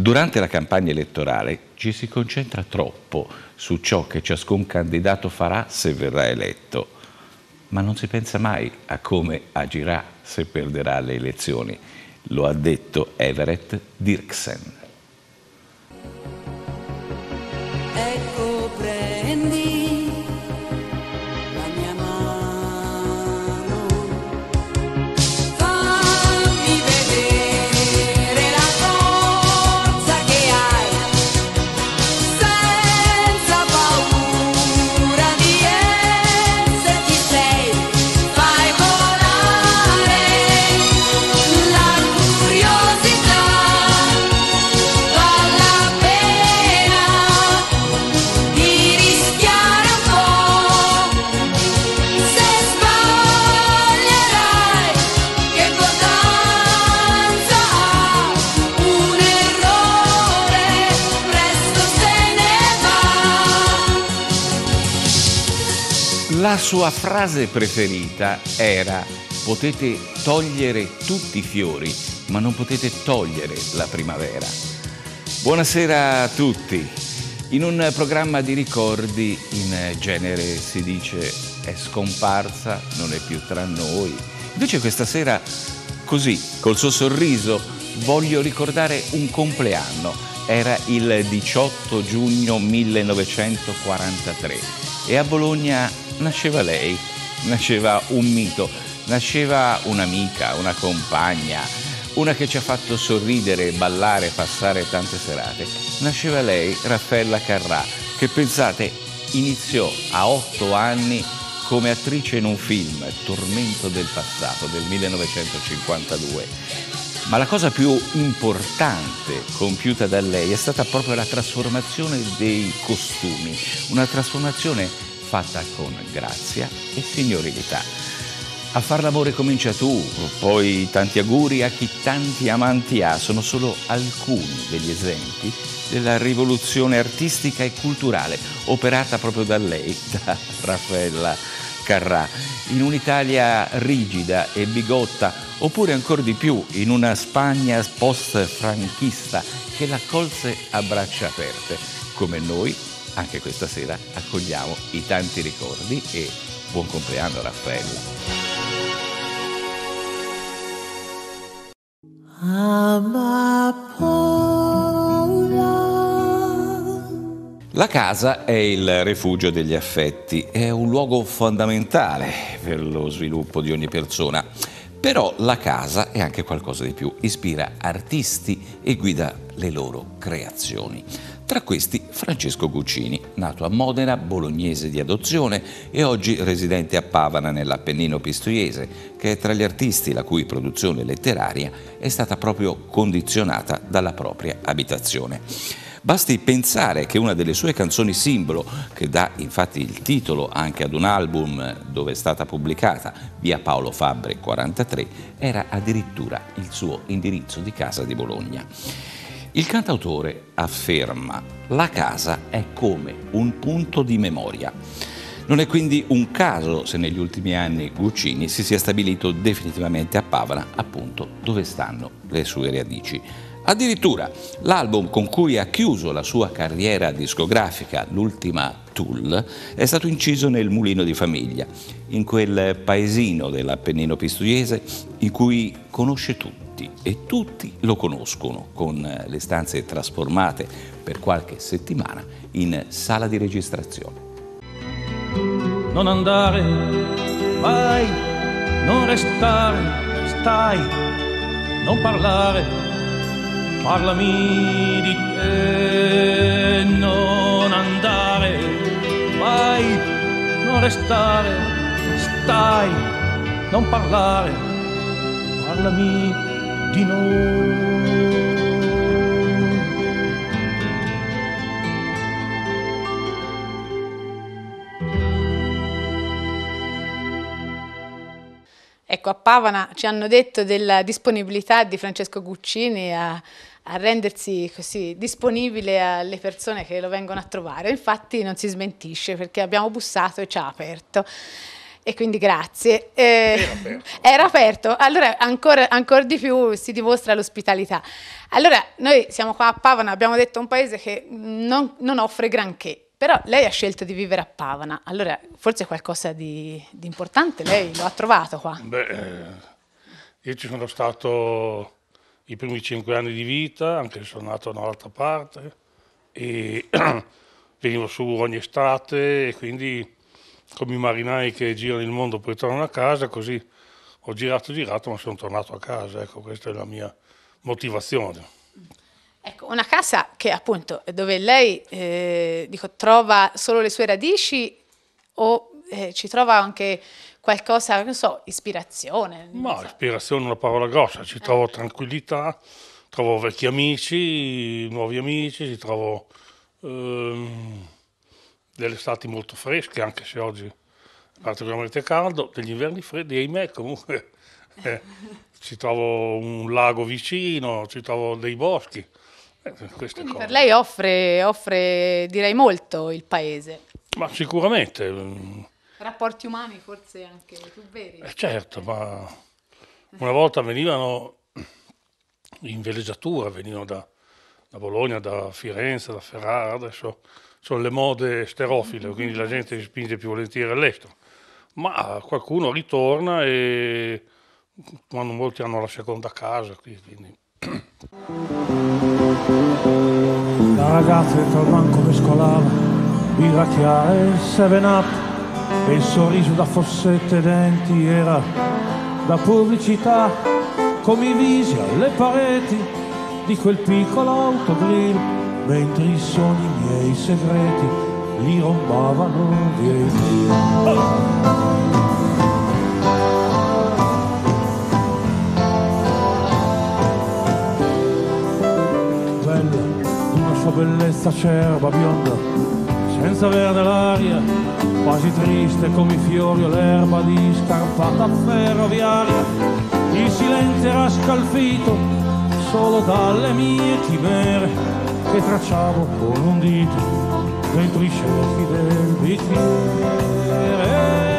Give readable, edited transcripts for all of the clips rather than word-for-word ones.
Durante la campagna elettorale ci si concentra troppo su ciò che ciascun candidato farà se verrà eletto, ma non si pensa mai a come agirà se perderà le elezioni. Lo ha detto Everett Dirksen. Ecco, prendi la mia mano, fammi vedere la forza che hai, senza paura di essere chi sei, fai volare la curiosità, vale la pena di rischiare un po', se sbaglierai che importanza ha, un errore presto se ne va. La sua frase preferita era: potete togliere tutti i fiori, ma non potete togliere la primavera. Buonasera a tutti. In un programma di ricordi in genere si dice è scomparsa, non è più tra noi. Invece questa sera, così, col suo sorriso, voglio ricordare un compleanno. Era il 18 giugno 1943 e a Bologna nasceva lei, nasceva un mito, nasceva un'amica, una compagna, una che ci ha fatto sorridere, ballare, passare tante serate. Nasceva lei, Raffaella Carrà, che pensate iniziò a 8 anni come attrice in un film, Tormento del passato, del 1952. Ma la cosa più importante compiuta da lei è stata proprio la trasformazione dei costumi, una trasformazione fatta con grazia e signorilità. A far l'amore comincia tu, poi tanti auguri a chi tanti amanti ha, sono solo alcuni degli esempi della rivoluzione artistica e culturale operata proprio da lei, da Raffaella Carrà, in un'Italia rigida e bigotta, oppure ancora di più in una Spagna post-franchista che l'accolse a braccia aperte, come noi anche questa sera accogliamo i tanti ricordi e buon compleanno Raffaella. La casa è il rifugio degli affetti, è un luogo fondamentale per lo sviluppo di ogni persona. Però la casa è anche qualcosa di più, ispira artisti e guida le loro creazioni. Tra questi Francesco Guccini, nato a Modena, bolognese di adozione e oggi residente a Pavana nell'Appennino pistoiese, che è tra gli artisti la cui produzione letteraria è stata proprio condizionata dalla propria abitazione. Basti pensare che una delle sue canzoni simbolo, che dà infatti il titolo anche ad un album dove è stata pubblicata, Via Paolo Fabre 43, era addirittura il suo indirizzo di casa di Bologna. Il cantautore afferma: la casa è come un punto di memoria. Non è quindi un caso se negli ultimi anni Guccini si sia stabilito definitivamente a Pavana, appunto dove stanno le sue radici. Addirittura l'album con cui ha chiuso la sua carriera discografica, l'ultima Tool, è stato inciso nel mulino di famiglia, in quel paesino dell'Appennino pistoiese in cui conosce tutti e tutti lo conoscono, con le stanze trasformate per qualche settimana in sala di registrazione. Non andare, vai, non restare, stai, non parlare. Parlami di te, non andare, vai, non restare, stai, non parlare, parlami di noi. Ecco, a Pavana ci hanno detto della disponibilità di Francesco Guccini a rendersi così disponibile alle persone che lo vengono a trovare. Infatti non si smentisce, perché abbiamo bussato e ci ha aperto. e quindi grazie. Era aperto, allora ancora di più si dimostra l'ospitalità. Allora, noi siamo qua a Pavana, abbiamo detto un paese che non offre granché, però lei ha scelto di vivere a Pavana, allora forse qualcosa di importante lei lo ha trovato qua. Io ci sono stato i primi 5 anni di vita, anche se sono nato da un'altra parte, e venivo su ogni estate e quindi come i marinai che girano il mondo poi tornano a casa, così ho girato, ma sono tornato a casa, ecco, questa è la mia motivazione. Ecco, una casa che appunto dove lei trova solo le sue radici o ci trova anche qualcosa, non so, ispirazione? Ma ispirazione è una parola grossa, ci trovo tranquillità, trovo vecchi amici, nuovi amici, ci trovo delle estati molto fresche, anche se oggi è particolarmente caldo, degli inverni freddi, e ahimè comunque ci trovo un lago vicino, ci trovo dei boschi. Queste Quindi cose. per lei offre direi molto il paese. Ma sicuramente. Rapporti umani forse anche più veri. Certo, ma una volta venivano in villeggiatura, venivano da Bologna, da Firenze, da Ferrara, adesso sono le mode sterofile, quindi la gente si spinge più volentieri all'estero. Ma qualcuno ritorna e quando molti hanno la seconda casa qui, quindi. La ragazza dentro al banco mescolava birra chiara e 7-up e il sorriso da fossette e denti era da pubblicità, come i visi alle pareti di quel piccolo autogrill, mentre i sogni miei segreti li rombavano via i sua bellezza acerba, bionda, senza verde l'aria, quasi triste come i fiori o l'erba di scarpata ferroviaria. Il silenzio era scalfito solo dalle mie chimere che tracciavo con un dito dentro i cerchi del bicchiere.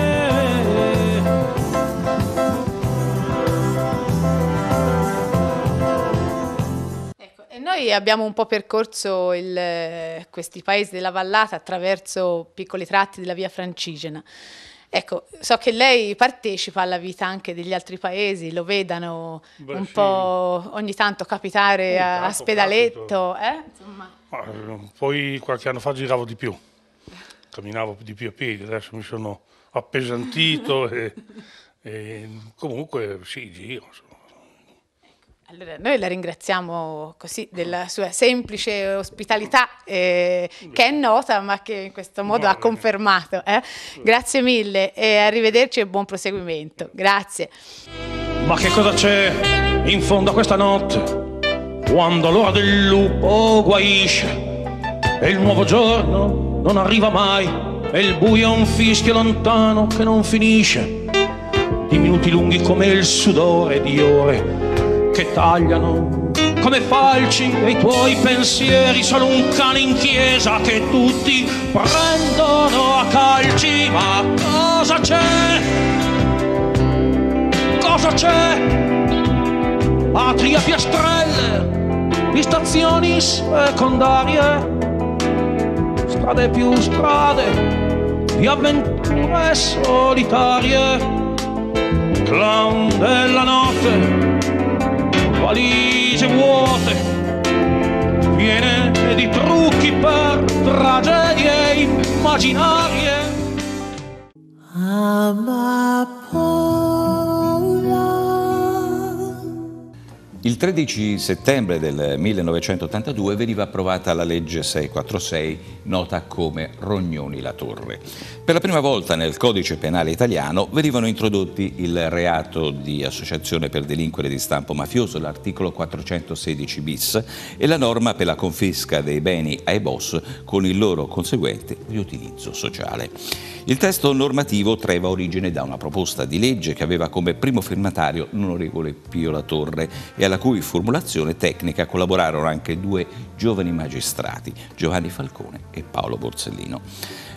Noi abbiamo un po' percorso questi paesi della vallata attraverso piccoli tratti della via Francigena. Ecco, so che lei partecipa alla vita anche degli altri paesi, lo vedano un po' ogni tanto capitare a Spedaletto. Insomma. Poi qualche anno fa giravo di più, camminavo di più a piedi, adesso mi sono appesantito e comunque sì, giro. Allora, noi la ringraziamo così della sua semplice ospitalità che è nota ma che in questo modo ha confermato. Grazie mille e arrivederci e buon proseguimento. Grazie. Ma che cosa c'è in fondo a questa notte quando l'ora del lupo guaisce e il nuovo giorno non arriva mai e il buio è un fischio lontano che non finisce di minuti lunghi come il sudore di ore che tagliano come falci e i tuoi pensieri sono un cane in chiesa che tutti prendono a calci. Ma cosa c'è? Cosa c'è? Atri a piastrelle di stazioni secondarie, strade più strade di avventure solitarie, clown della notte, valigie vuote, piene di trucchi per tragedie immaginarie. Il 13 settembre del 1982 veniva approvata la legge 646, nota come Rognoni-La Torre. Per la prima volta nel codice penale italiano venivano introdotti il reato di associazione per delinquere di stampo mafioso, l'articolo 416 bis, e la norma per la confisca dei beni ai boss con il loro conseguente riutilizzo sociale. Il testo normativo traeva origine da una proposta di legge che aveva come primo firmatario l'onorevole Pio La Torre e alla cui formulazione tecnica collaborarono anche due giovani magistrati, Giovanni Falcone e Paolo Borsellino.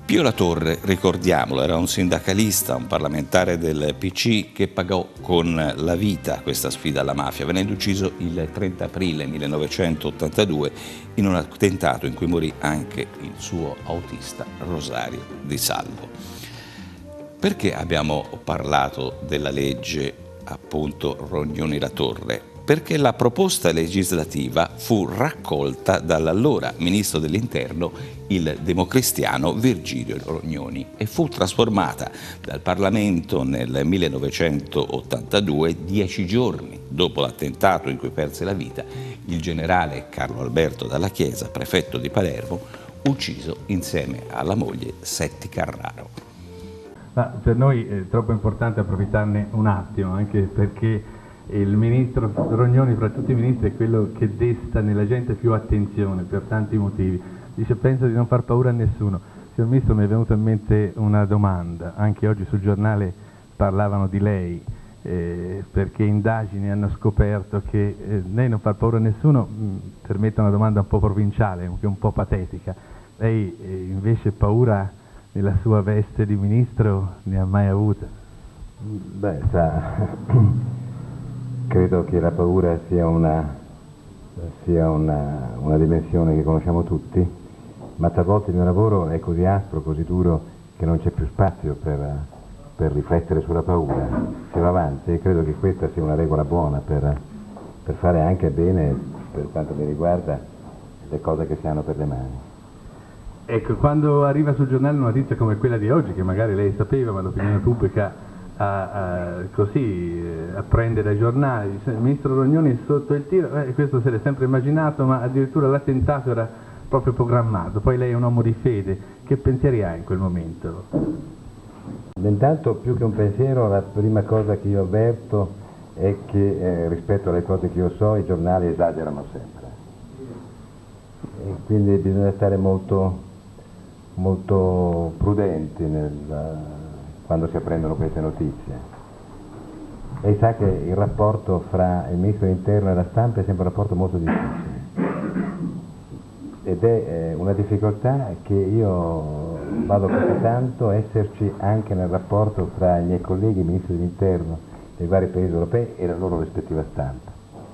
Pio La Torre, ricordiamolo, era un sindacalista, un parlamentare del PC che pagò con la vita questa sfida alla mafia, venendo ucciso il 30 aprile 1982 in un attentato in cui morì anche il suo autista Rosario Di Salvo. Perché abbiamo parlato della legge, appunto, Rognoni-La Torre? Perché la proposta legislativa fu raccolta dall'allora ministro dell'Interno, il democristiano Virgilio Rognoni, e fu trasformata dal Parlamento nel 1982, 10 giorni dopo l'attentato in cui perse la vita il generale Carlo Alberto Dalla Chiesa, prefetto di Palermo, ucciso insieme alla moglie Setti Carraro. Ma per noi è troppo importante approfittarne un attimo, anche perché il ministro Rognoni, fra tutti i ministri, è quello che desta nella gente più attenzione per tanti motivi. Dice: penso di non far paura a nessuno. Signor Ministro, mi è venuta in mente una domanda. Anche oggi sul giornale parlavano di lei, perché indagini hanno scoperto che lei non fa paura a nessuno. Permetta una domanda un po' provinciale, anche un po' patetica. Lei invece paura nella sua veste di ministro ne ha mai avuta? Beh, credo che la paura sia una dimensione che conosciamo tutti, ma talvolta il mio lavoro è così aspro, così duro, che non c'è più spazio per riflettere sulla paura. Si va avanti, e credo che questa sia una regola buona per fare anche bene, per quanto mi riguarda, le cose che si hanno per le mani. Ecco, quando arriva sul giornale una notizia come quella di oggi, che magari lei sapeva, ma l'opinione pubblica apprende dai giornali, dice: il ministro Rognoni è sotto il tiro, questo se l'è sempre immaginato, ma addirittura l'attentato era proprio programmato. Poi lei è un uomo di fede, che pensieri ha in quel momento? Intanto, più che un pensiero, la prima cosa che io avverto è che rispetto alle cose che io so, i giornali esagerano sempre, e quindi bisogna stare molto prudenti quando si apprendono queste notizie. Lei sa che il rapporto fra il ministro dell'Interno e la stampa è sempre un rapporto molto difficile, ed è una difficoltà che io vado constatando esserci anche nel rapporto fra i miei colleghi ministri dell'Interno dei vari paesi europei e la loro rispettiva stampa.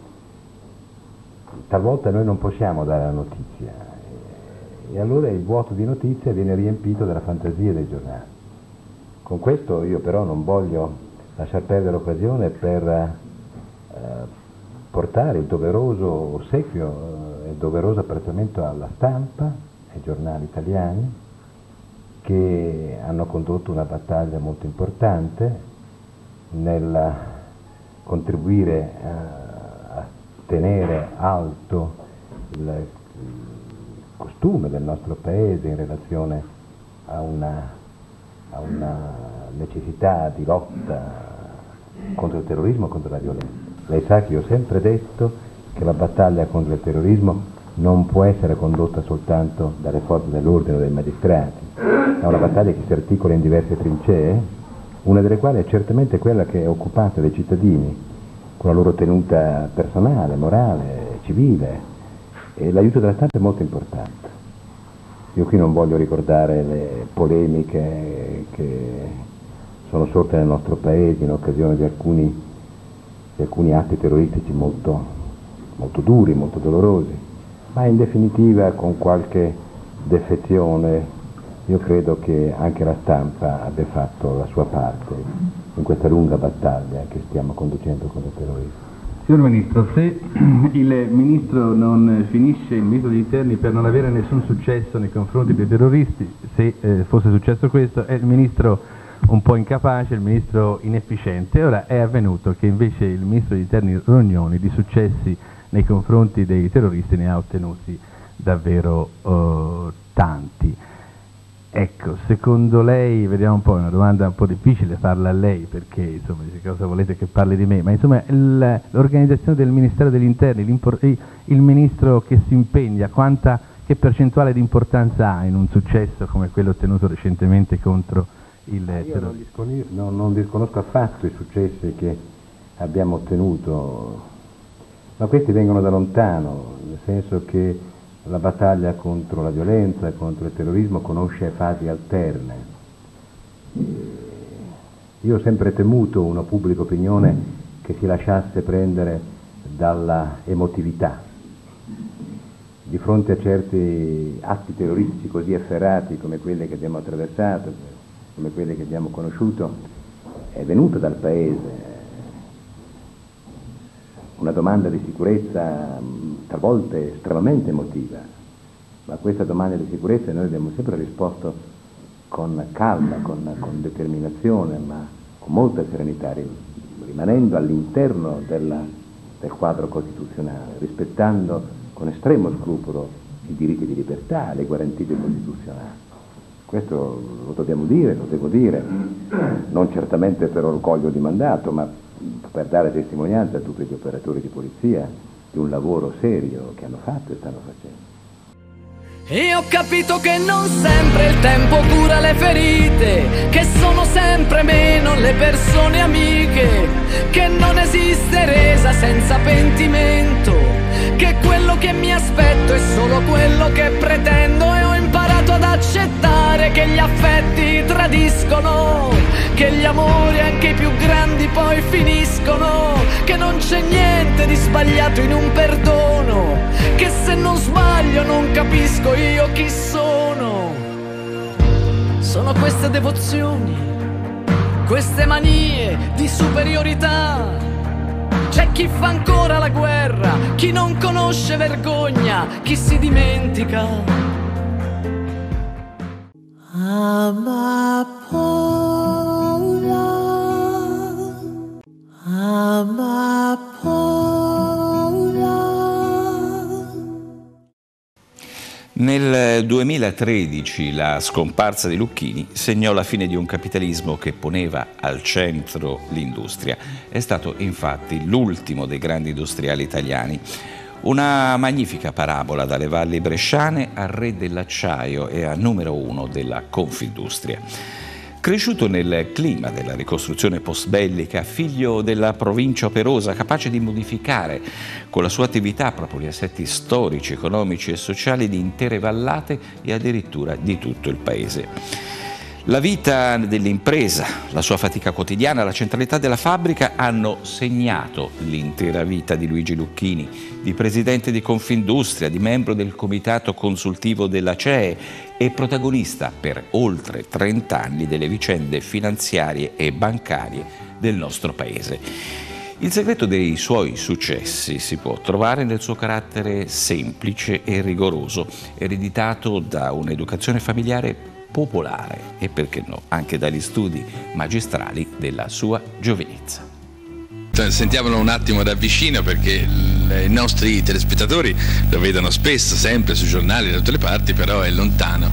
Talvolta noi non possiamo dare la notizia, e allora il vuoto di notizia viene riempito dalla fantasia dei giornali. Con questo io però non voglio lasciar perdere l'occasione per portare il doveroso ossequio, il doveroso apprezzamento alla stampa, ai giornali italiani, che hanno condotto una battaglia molto importante nel contribuire a tenere alto il costume del nostro paese in relazione a una necessità di lotta contro il terrorismo e contro la violenza. Lei sa che io ho sempre detto che la battaglia contro il terrorismo non può essere condotta soltanto dalle forze dell'ordine o dai magistrati, è una battaglia che si articola in diverse trincee, una delle quali è certamente quella che è occupata dai cittadini, con la loro tenuta personale, morale, civile, e l'aiuto della stampa è molto importante. Io qui non voglio ricordare le polemiche che sono sorte nel nostro paese in occasione di alcuni atti terroristici molto duri, molto dolorosi, ma in definitiva, con qualche defezione, io credo che anche la stampa abbia fatto la sua parte in questa lunga battaglia che stiamo conducendo contro il terrorismo. Signor Ministro, se il Ministro non finisce, il Ministro degli Interni, per non avere nessun successo nei confronti dei terroristi, se fosse successo questo, è il Ministro un po' incapace, il Ministro inefficiente. Ora è avvenuto che invece il Ministro degli Interni Rognoni di successi nei confronti dei terroristi ne ha ottenuti davvero tanti. Ecco, secondo lei, vediamo un po', è una domanda un po' difficile farla a lei, perché insomma dice: cosa volete che parli di me? Ma insomma l'organizzazione del Ministero degli Interni, il Ministro che si impegna, che percentuale di importanza ha in un successo come quello ottenuto recentemente contro il terrorismo? Io non disconosco affatto i successi che abbiamo ottenuto, ma questi vengono da lontano, nel senso che la battaglia contro la violenza, contro il terrorismo conosce fasi alterne. Io ho sempre temuto una pubblica opinione che si lasciasse prendere dalla emotività. Di fronte a certi atti terroristici così efferati come quelli che abbiamo attraversato, come quelli che abbiamo conosciuto, è venuta dal Paese una domanda di sicurezza talvolta estremamente emotiva, ma a questa domanda di sicurezza noi abbiamo sempre risposto con calma, con determinazione, ma con molta serenità, rimanendo all'interno del quadro costituzionale, rispettando con estremo scrupolo i diritti di libertà, le guarentigie costituzionali. Questo lo dobbiamo dire, lo devo dire, non certamente per orgoglio di mandato, ma per dare testimonianza a tutti gli operatori di polizia di un lavoro serio che hanno fatto e stanno facendo. E ho capito che non sempre il tempo cura le ferite, che sono sempre meno le persone amiche, che non esiste resa senza pentimento, che quello che mi aspetto è solo quello che pretendo, e ho imparato ad accettare che gli affetti tradiscono, che gli amori anche i più grandi poi finiscono, che non c'è niente di sbagliato in un perdono, che se non sbaglio non capisco io chi sono. Sono queste devozioni, queste manie di superiorità. C'è chi fa ancora la guerra, chi non conosce vergogna, chi si dimentica. Amapola, amapola. Nel 2013 la scomparsa di Lucchini segnò la fine di un capitalismo che poneva al centro l'industria. È stato infatti l'ultimo dei grandi industriali italiani. Una magnifica parabola dalle valli bresciane al re dell'acciaio e a numero uno della Confindustria. Cresciuto nel clima della ricostruzione post-bellica, figlio della provincia operosa, capace di modificare con la sua attività proprio gli assetti storici, economici e sociali di intere vallate e addirittura di tutto il paese. La vita dell'impresa, la sua fatica quotidiana, la centralità della fabbrica hanno segnato l'intera vita di Luigi Lucchini, di presidente di Confindustria, di membro del comitato consultivo della CEE e protagonista per oltre 30 anni delle vicende finanziarie e bancarie del nostro paese. Il segreto dei suoi successi si può trovare nel suo carattere semplice e rigoroso, ereditato da un'educazione familiare popolare e, perché no, anche dagli studi magistrali della sua giovinezza. Sentiamolo un attimo da vicino, perché i nostri telespettatori lo vedono spesso, sempre sui giornali da tutte le parti, però è lontano.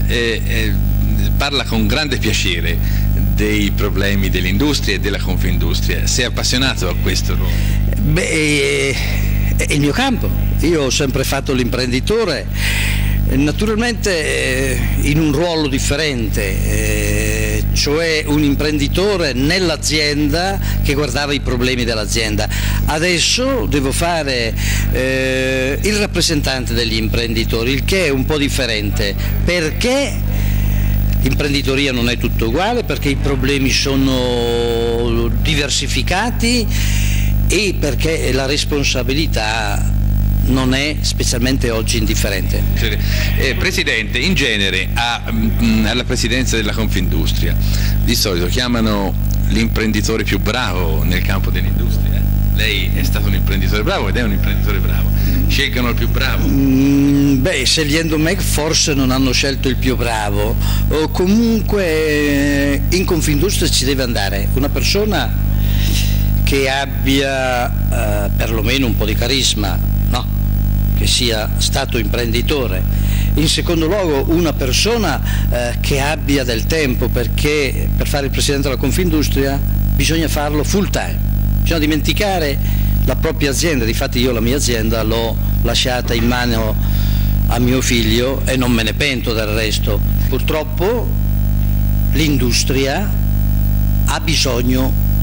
Parla con grande piacere dei problemi dell'industria e della Confindustria. Sei appassionato a questo? Beh, è il mio campo. Io ho sempre fatto l'imprenditore, naturalmente in un ruolo differente, cioè un imprenditore nell'azienda che guardava i problemi dell'azienda. Adesso devo fare il rappresentante degli imprenditori, il che è un po' differente, perché l'imprenditoria non è tutto uguale, perché i problemi sono diversificati e perché la responsabilità non è specialmente oggi indifferente. Presidente, in genere alla presidenza della Confindustria di solito chiamano l'imprenditore più bravo nel campo dell'industria. Lei è stato un imprenditore bravo ed è un imprenditore bravo. Scelgono il più bravo? Beh, scegliendo me forse non hanno scelto il più bravo. O comunque in Confindustria ci deve andare una persona che abbia perlomeno un po' di carisma, no? Che sia stato imprenditore. In secondo luogo una persona che abbia del tempo, perché per fare il presidente della Confindustria bisogna farlo full time, bisogna dimenticare la propria azienda. Difatti io la mia azienda l'ho lasciata in mano a mio figlio e non me ne pento del resto. Purtroppo l'industria ha bisogno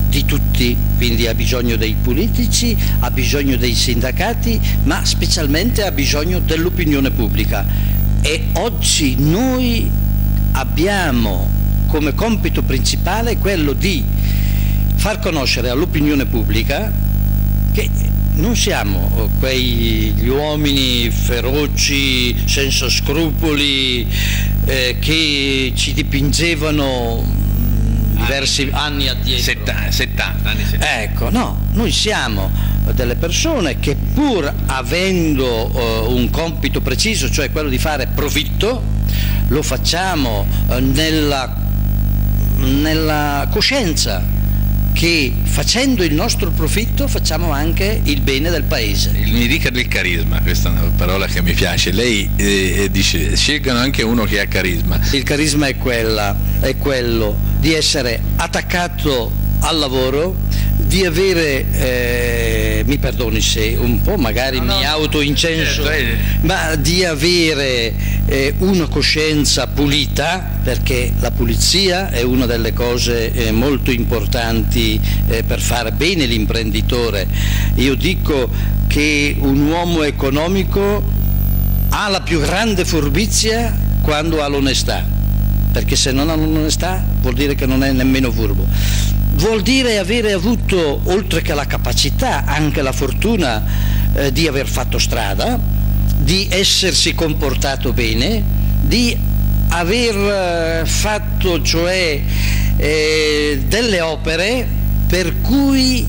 di tutti, quindi ha bisogno dei politici, ha bisogno dei sindacati, ma specialmente ha bisogno dell'opinione pubblica. E oggi noi abbiamo come compito principale quello di far conoscere all'opinione pubblica che non siamo gli uomini feroci, senza scrupoli, che ci dipingevano diversi anni addietro. 70 anni. Ecco, no, noi siamo delle persone che pur avendo un compito preciso, cioè quello di fare profitto, lo facciamo nella coscienza che facendo il nostro profitto facciamo anche il bene del paese. Mi dica del carisma, questa è una parola che mi piace. Lei dice scelgano anche uno che ha carisma. Il carisma è quello di essere attaccato al lavoro, di avere, mi perdoni se un po' magari mi autoincenso, ma di avere una coscienza pulita, perché la pulizia è una delle cose molto importanti per fare bene l'imprenditore. Io dico che un uomo economico ha la più grande furbizia quando ha l'onestà, perché se non ha l'onestà vuol dire che non è nemmeno furbo. Vuol dire avere avuto, oltre che la capacità, anche la fortuna di aver fatto strada, di essersi comportato bene, di aver fatto cioè delle opere per cui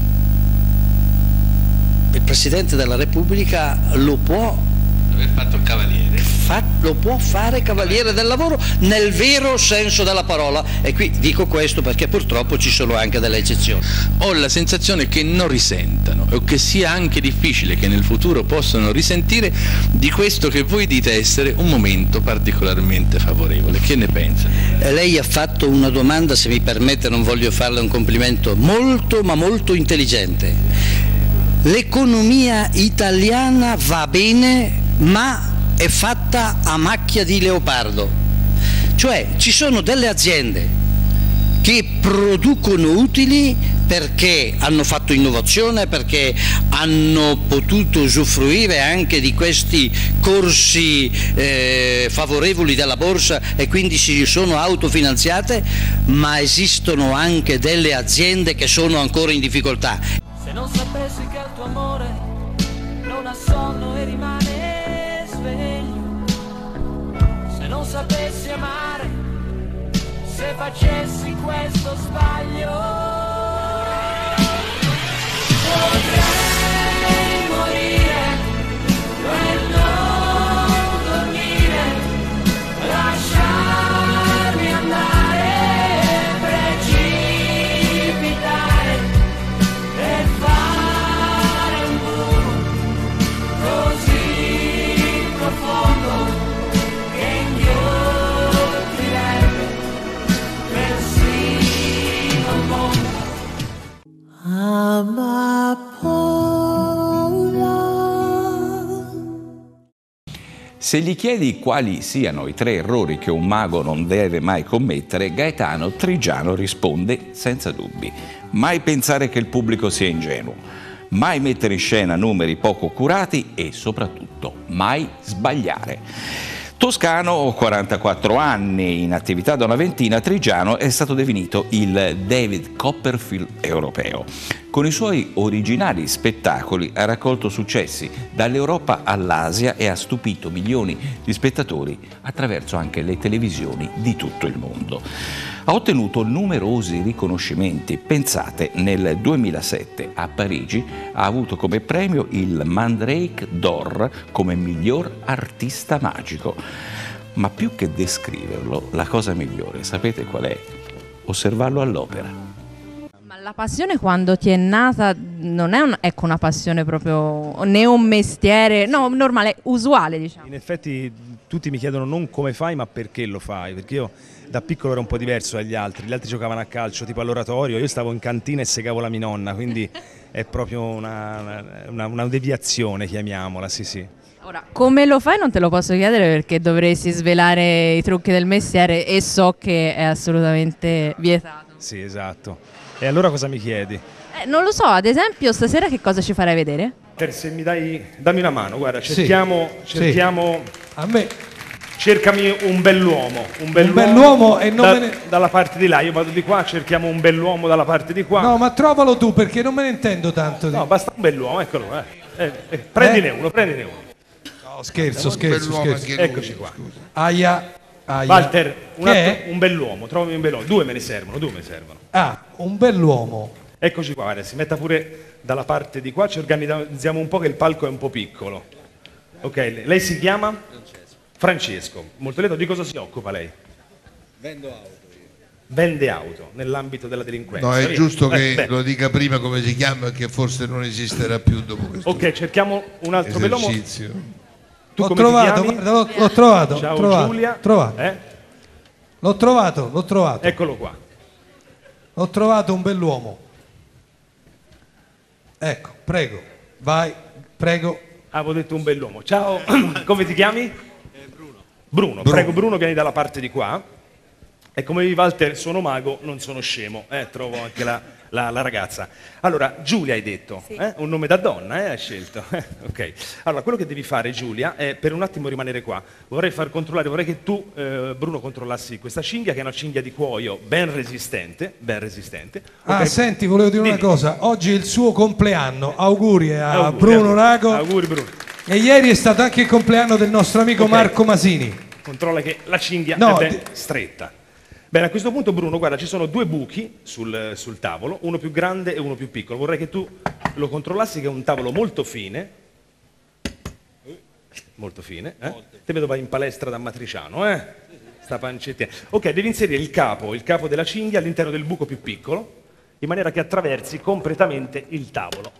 il Presidente della Repubblica lo può aver fatto cavaliere. Lo può fare cavaliere del lavoro nel vero senso della parola, e qui dico questo perché purtroppo ci sono anche delle eccezioni. Ho la sensazione che non risentano, o che sia anche difficile che nel futuro possano risentire di questo che voi dite essere un momento particolarmente favorevole. Che ne pensa? Lei ha fatto una domanda, se mi permette, non voglio farle un complimento, molto ma molto intelligente. L'economia italiana va bene, ma è fatta a macchia di leopardo, cioè ci sono delle aziende che producono utili perché hanno fatto innovazione, perché hanno potuto usufruire anche di questi corsi favorevoli della borsa e quindi si sono autofinanziate, ma esistono anche delle aziende che sono ancora in difficoltà. Se non sapessi che il tuo amore non ha sonno e rimane sveglio, se non sapessi amare, se facessi questo sbaglio, potrei morire per non dormire, lasciarmi andare, precipitare e fare un buco così profondo che inghiottirebbe persino il mondo. Se gli chiedi quali siano i 3 errori che un mago non deve mai commettere, Gaetano Trigiano risponde senza dubbi. Mai pensare che il pubblico sia ingenuo, mai mettere in scena numeri poco curati e soprattutto mai sbagliare. Toscano, 44 anni, in attività da una ventina, Trigiano è stato definito il David Copperfield europeo. Con i suoi originali spettacoli ha raccolto successi dall'Europa all'Asia e ha stupito milioni di spettatori attraverso anche le televisioni di tutto il mondo. Ha ottenuto numerosi riconoscimenti. Pensate, nel 2007 a Parigi ha avuto come premio il Mandrake d'Or come miglior artista magico. Ma più che descriverlo, la cosa migliore, sapete qual è? Osservarlo all'opera. Ma la passione quando ti è nata non è una passione proprio, né un mestiere, no, normale, usuale, diciamo. In effetti tutti mi chiedono non come fai ma perché lo fai, perché io da piccolo ero un po' diverso dagli altri, gli altri giocavano a calcio tipo all'oratorio, io stavo in cantina e segavo la mia nonna, quindi è proprio una deviazione, chiamiamola, sì sì. Ora, come lo fai non te lo posso chiedere perché dovresti svelare i trucchi del mestiere e so che è assolutamente vietato. Sì, esatto. E allora cosa mi chiedi? Non lo so, ad esempio stasera che cosa ci farai vedere? Se mi dammi una mano, guarda, Sì, cerchiamo A me cercami un bell'uomo, bell'uomo e non me ne... dalla parte di là, io vado di qua, cerchiamo un bell'uomo dalla parte di qua. No, ma trovalo tu perché non me ne intendo tanto. No, basta un bell'uomo, eccolo. Prendine uno. No, scherzo. Eccoci qua. Aia. Walter, Che è? un bell'uomo, trovami un bell'uomo. Due me ne servono. Ah, un bell'uomo. Eccoci qua, guarda, si metta pure dalla parte di qua, ci organizziamo un po' che il palco è un po' piccolo. Ok, lei si chiama? Francesco. Molto lieto, di cosa si occupa lei? Vende auto nell'ambito della delinquenza. No, è giusto che lo dica prima come si chiama, perché forse non esisterà più dopo questo. Ok, cerchiamo un altro bell'uomo. esercizio. L'ho trovato, guarda, l'ho trovato. Ciao trovato, Giulia. Trovato. L'ho trovato. Eccolo qua. Ho trovato un bell'uomo. Ecco, prego. Vai, prego. Avevo detto un bell'uomo. Ciao, come ti chiami? Bruno. Prego Bruno, vieni dalla parte di qua. E come vi Walter, sono mago, non sono scemo. Trovo anche la ragazza. Allora, Giulia hai detto, Sì. Un nome da donna, hai scelto. Ok. Allora, quello che devi fare, Giulia, è per un attimo rimanere qua. Vorrei che tu, Bruno, controllassi questa cinghia, che è una cinghia di cuoio ben resistente. Ah, Ok? senti, volevo dire una Dimmi. cosa. Oggi è il suo compleanno. Auguri a Auguri, Bruno Rago. Auguri, Bruno. E ieri è stato anche il compleanno del nostro amico Ok. Marco Masini. Controlla che la cinghia No, è ben stretta. Bene, a questo punto Bruno, guarda, ci sono due buchi sul tavolo, uno più grande e uno più piccolo. Vorrei che tu lo controllassi, che è un tavolo molto fine. Te vedo vai in palestra da matriciano, Sta pancettina. Ok, devi inserire il capo della cinghia all'interno del buco più piccolo, in maniera che attraversi completamente il tavolo.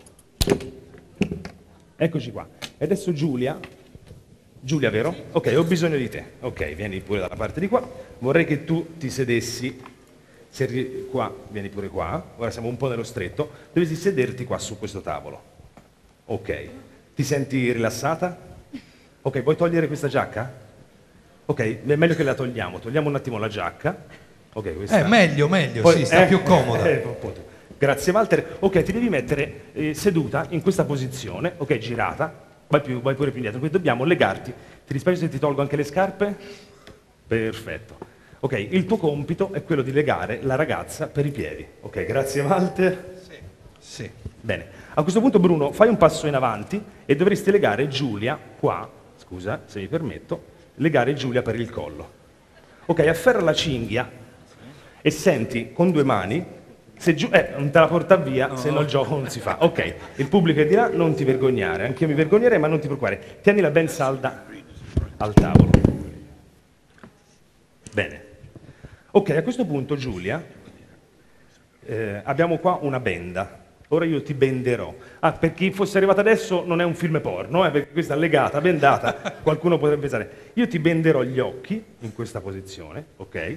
Eccoci qua. E adesso Giulia, vero? Ok, ho bisogno di te. Ok, vieni pure dalla parte di qua. Vorrei che tu ti sedessi, qua, vieni pure qua. Ora siamo un po' nello stretto. Dovresti sederti qua su questo tavolo. Ok. Ti senti rilassata? Ok, vuoi togliere questa giacca? Ok, è meglio che la togliamo. Togliamo un attimo la giacca. Ok, questa. Meglio, Poi, sì, sta più comoda. Appunto. Grazie Walter. Ok, ti devi mettere seduta in questa posizione, ok, girata. Vai pure più indietro, qui dobbiamo legarti. Ti dispiace se ti tolgo anche le scarpe? Perfetto. Ok, il tuo compito è quello di legare la ragazza per i piedi. Ok, grazie Walter. Sì. Bene. A questo punto Bruno, fai un passo in avanti e dovresti legare Giulia qua, scusa se mi permetto, legare Giulia per il collo. Ok, afferra la cinghia e senti con due mani. Se non te la porta via, se no il gioco non si fa. Ok, il pubblico è di là, non ti vergognare, anche io mi vergognerei, ma non ti preoccupare. Tienila ben salda al tavolo. Bene. Ok, a questo punto Giulia, abbiamo qua una benda. Ora io ti benderò. Ah, per chi fosse arrivato adesso non è un film porno, perché questa è legata, bendata, qualcuno potrebbe pensare. Io ti benderò gli occhi in questa posizione, ok?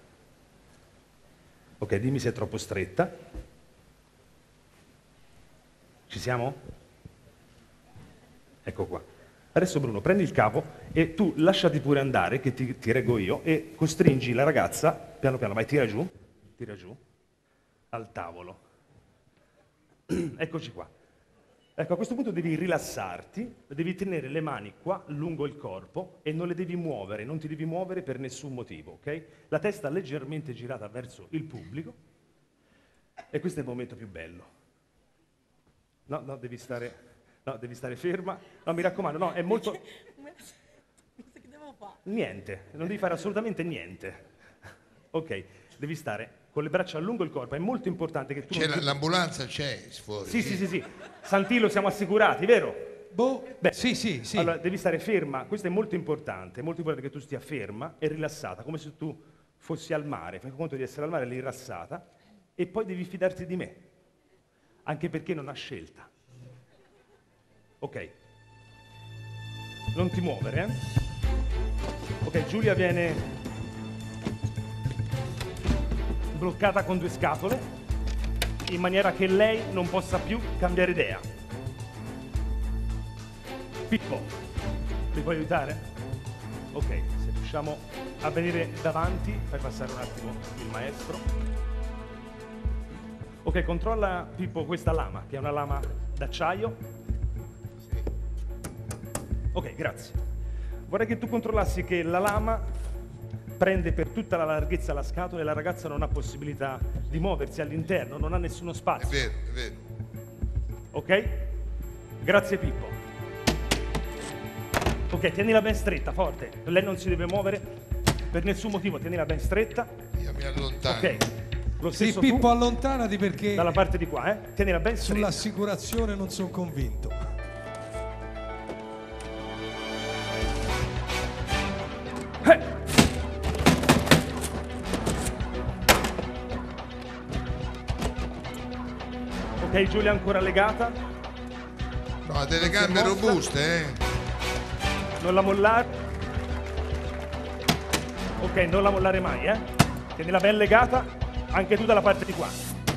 Ok, dimmi se è troppo stretta. Ci siamo? Ecco qua. Adesso Bruno, prendi il capo e tu lasciati pure andare, che ti reggo io, e costringi la ragazza, piano piano, vai, tira giù, al tavolo. Eccoci qua. Ecco, a questo punto devi rilassarti, devi tenere le mani qua lungo il corpo e non le devi muovere, non ti devi muovere per nessun motivo, ok? La testa leggermente girata verso il pubblico e questo è il momento più bello. No, devi stare ferma. No, mi raccomando, no, è molto... Che devo fare? Niente, non devi fare assolutamente niente. Ok, devi stare con le braccia lungo il corpo, è molto importante che tu... L'ambulanza c'è fuori. Sì. Sant'Ilo, siamo assicurati, vero? Beh, sì. Allora, devi stare ferma, questo è molto importante che tu stia ferma e rilassata, come se tu fossi al mare, fai conto di essere al mare rilassata, e poi devi fidarti di me, anche perché non ha scelta. Ok, non ti muovere, Ok, Giulia viene bloccata con due scatole, in maniera che lei non possa più cambiare idea. Pippo, mi puoi aiutare? Ok, se riusciamo a venire davanti, fai passare un attimo il maestro. Ok, controlla Pippo questa lama, che è una lama d'acciaio. Sì. Ok, grazie. Vorrei che tu controllassi che la lama prende per tutta la larghezza la scatola e la ragazza non ha possibilità di muoversi all'interno, non ha nessuno spazio. È vero, è vero. Ok? Grazie Pippo. Ok, tienila ben stretta, forte. Lei non si deve muovere per nessun motivo, tienila ben stretta. Io mi allontano. Ok. Lo stesso Sì, Pippo, tu, allontanati perché dalla parte di qua, tienila ben stretta. sull'assicurazione non sono convinto. Ok, Giulia ancora legata. No, ha delle gambe robuste, Non la mollare. Ok, non la mollare mai, Tienila ben legata, anche tu dalla parte di qua.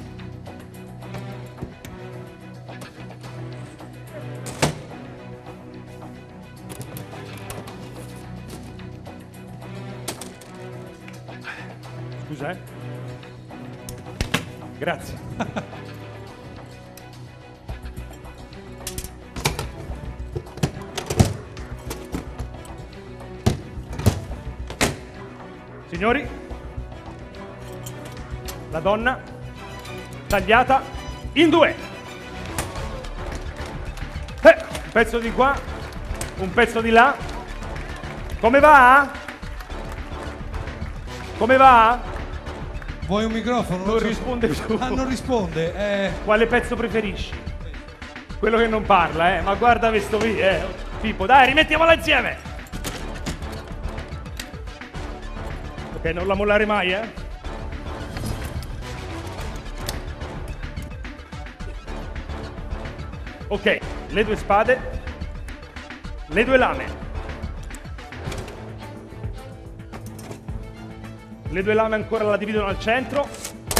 Scusa, Grazie. Signori, la donna tagliata in due. Un pezzo di qua, un pezzo di là. Come va? Come va? Vuoi un microfono? Non risponde più. Ah, non risponde. Quale pezzo preferisci? Quello che non parla, Ma guarda questo qui, Pippo, dai, rimettiamola insieme. Ok, non la mollare mai, Ok, le due spade, le due lame. Le due lame ancora la dividono al centro.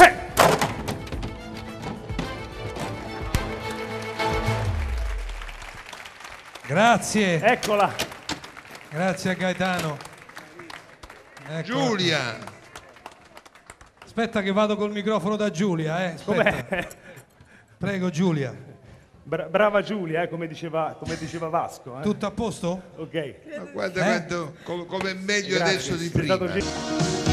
Grazie. Eccola. Grazie a Gaetano. Eccola. Giulia. Aspetta che vado col microfono da Giulia, Aspetta. Com'è? Prego Giulia. Brava Giulia, come diceva Vasco. Tutto a posto? Ok. Ma guarda come è meglio adesso di Sei stato prima.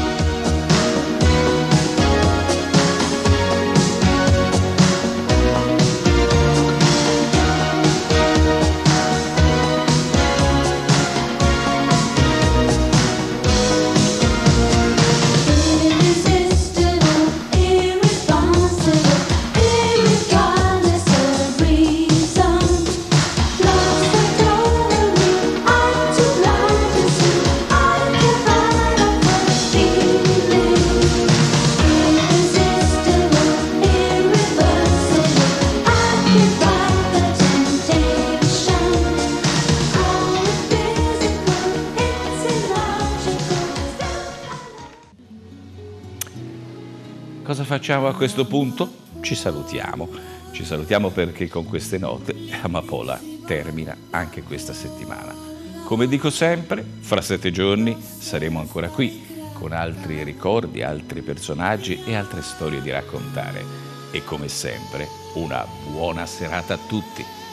Cosa facciamo a questo punto? Ci salutiamo. Ci salutiamo perché con queste note Amapola termina anche questa settimana. Come dico sempre, fra 7 giorni saremo ancora qui con altri ricordi, altri personaggi e altre storie di raccontare. E come sempre, una buona serata a tutti.